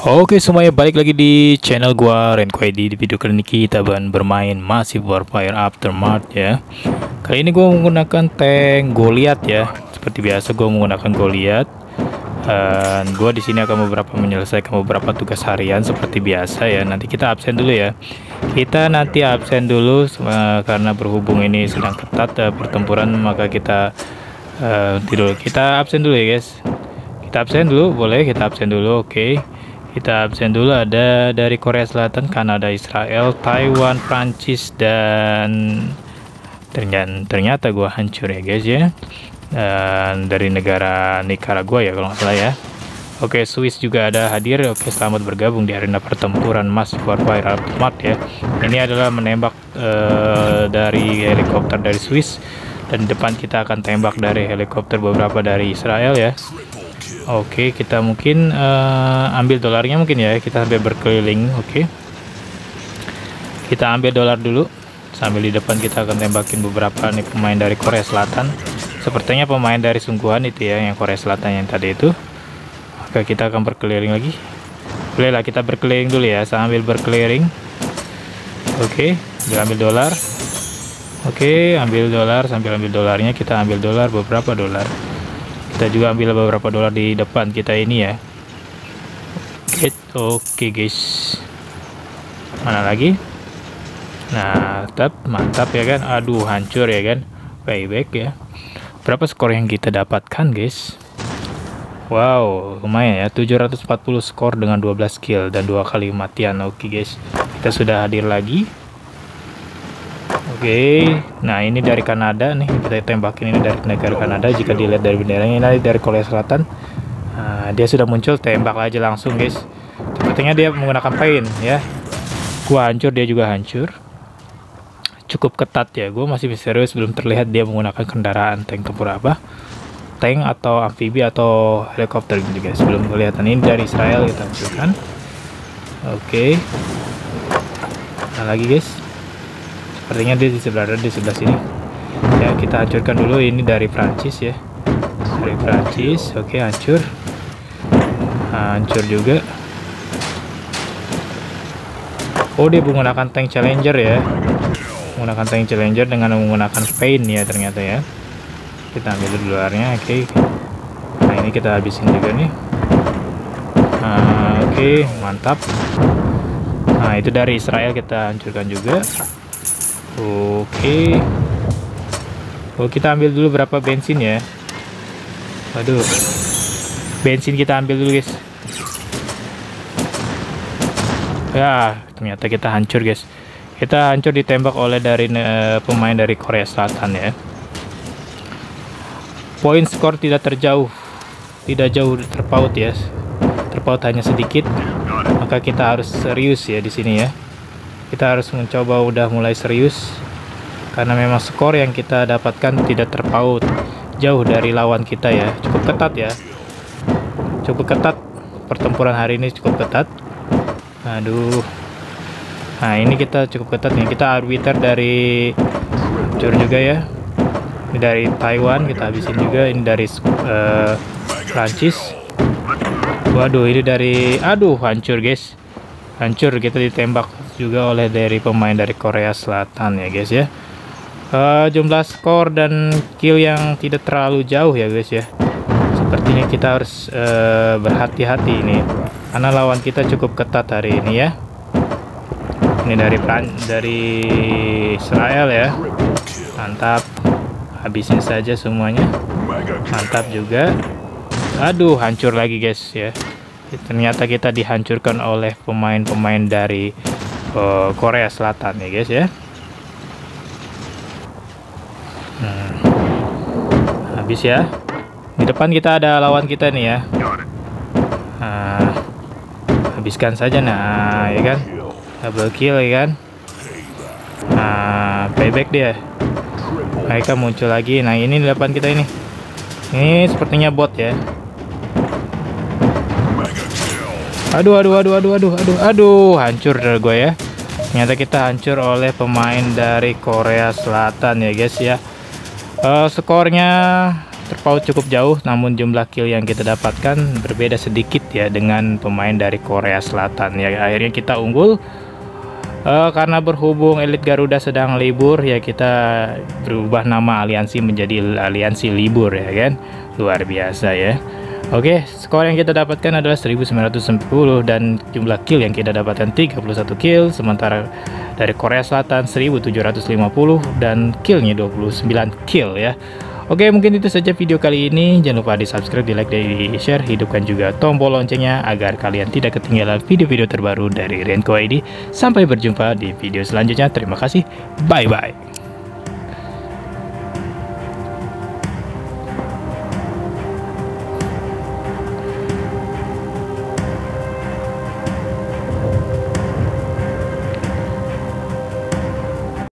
Oke semuanya, balik lagi di channel gua Renko ID. Di video kali ini kita akan bermain Massive Warfare Aftermath ya. Kali ini gua menggunakan tank Goliath ya. Seperti biasa gua menggunakan Goliath. Dan gua di sini akan menyelesaikan beberapa tugas harian seperti biasa ya. Nanti kita absen dulu ya. Kita nanti absen dulu karena berhubung ini sedang ketat pertempuran, maka kita tidur. Kita absen dulu ya guys. Kita absen dulu, boleh kita absen dulu, oke. Kita absen dulu, ada dari Korea Selatan, Kanada, Israel, Taiwan, Prancis, dan ternyata gua hancur ya guys ya. Dan dari negara Nicaragua ya kalau nggak salah ya. Oke, Swiss juga ada hadir. Oke, selamat bergabung di arena pertempuran Massive Warfare Aftermath ya. Ini adalah menembak dari helikopter dari Swiss, dan di depan kita akan tembak dari helikopter beberapa dari Israel ya. Oke, kita mungkin ambil dolarnya mungkin ya, kita sampai berkeliling. Oke, kita ambil dolar dulu, sambil di depan kita akan tembakin beberapa nih pemain dari Korea Selatan. Sepertinya pemain dari sungguhan itu ya, yang Korea Selatan yang tadi itu. Oke, kita akan berkeliling lagi. Bolehlah kita berkeliling dulu ya, sambil berkeliling. Oke, ambil dolar. Oke, ambil dolar, sambil ambil dolarnya kita ambil dolar, beberapa dolar. Kita juga ambil beberapa dolar di depan kita ini ya. Oke guys, mana lagi? Nah, mantap ya kan. Aduh, hancur ya kan. Payback ya. Berapa skor yang kita dapatkan guys? Wow, lumayan ya, 740 skor dengan 12 kill dan 2 kali kematian. Oke guys, kita sudah hadir lagi. Oke, nah ini dari Kanada nih, kita tembakin ini dari negara Kanada. Jika dilihat dari benderanya, ini dari Korea Selatan. Dia sudah muncul, tembak aja langsung guys. Sepertinya dia menggunakan pain ya. Gua hancur, dia juga hancur. Cukup ketat ya, gue masih misterius, belum terlihat dia menggunakan kendaraan tank tempur apa, tank atau amfibi atau helikopter gitu guys, belum kelihatan. Ini dari Israel kita hancurkan. Oke, nah lagi guys, sepertinya dia di sebelah sini ya. Kita hancurkan dulu. Ini dari Prancis ya, dari Prancis. Oke, hancur juga. Oh, dia menggunakan tank Challenger ya, menggunakan tank Challenger dengan menggunakan pain ya ternyata ya. Kita ambil dulu dolarnya. Oke, nah ini kita habisin juga nih. Oke, mantap. Nah, itu dari Israel kita hancurkan juga. Oke. Oh, kita ambil dulu berapa bensin ya. Waduh, bensin kita ambil dulu guys. Ya, ternyata kita hancur guys. Kita hancur ditembak oleh dari pemain dari Korea Selatan ya. Poin skor tidak jauh terpaut ya. Terpaut hanya sedikit. Maka kita harus serius ya di sini ya. Kita harus mencoba udah mulai serius, karena memang skor yang kita dapatkan tidak terpaut jauh dari lawan kita ya. Cukup ketat ya, cukup ketat pertempuran hari ini, cukup ketat. Aduh, nah ini kita cukup ketat nih. Kita arbiter dari hancur juga ya. Ini dari Taiwan kita habisin juga. Ini dari Prancis. Waduh, ini dari, aduh, hancur guys, hancur. Kita ditembak juga oleh dari pemain dari Korea Selatan ya guys ya. Jumlah skor dan kill yang tidak terlalu jauh ya guys ya. Sepertinya kita harus berhati-hati ini, karena lawan kita cukup ketat hari ini ya. Ini dari Israel ya. Mantap, habisin saja semuanya. Mantap juga. Aduh, hancur lagi guys ya. Ternyata kita dihancurkan oleh pemain-pemain dari Korea Selatan ya guys ya. Habis ya. Di depan kita ada lawan kita nih ya. Habiskan saja, nah ya kan, double kill ya kan. Payback dia. Mereka muncul lagi. Nah, ini di depan kita ini. Ini sepertinya bot ya. Aduh, hancur gue ya. Ternyata kita hancur oleh pemain dari Korea Selatan ya guys ya. Skornya terpaut cukup jauh, namun jumlah kill yang kita dapatkan berbeda sedikit ya dengan pemain dari Korea Selatan ya. Akhirnya kita unggul. Karena berhubung Elite Garuda sedang libur ya, kita berubah nama aliansi menjadi aliansi libur ya kan. Luar biasa ya. Oke, skor yang kita dapatkan adalah 1910 dan jumlah kill yang kita dapatkan 31 kill, sementara dari Korea Selatan 1750 dan killnya 29 kill ya. Oke, mungkin itu saja video kali ini. Jangan lupa di subscribe, di like, di share, hidupkan juga tombol loncengnya agar kalian tidak ketinggalan video-video terbaru dari Renko ID. Sampai berjumpa di video selanjutnya. Terima kasih, bye bye.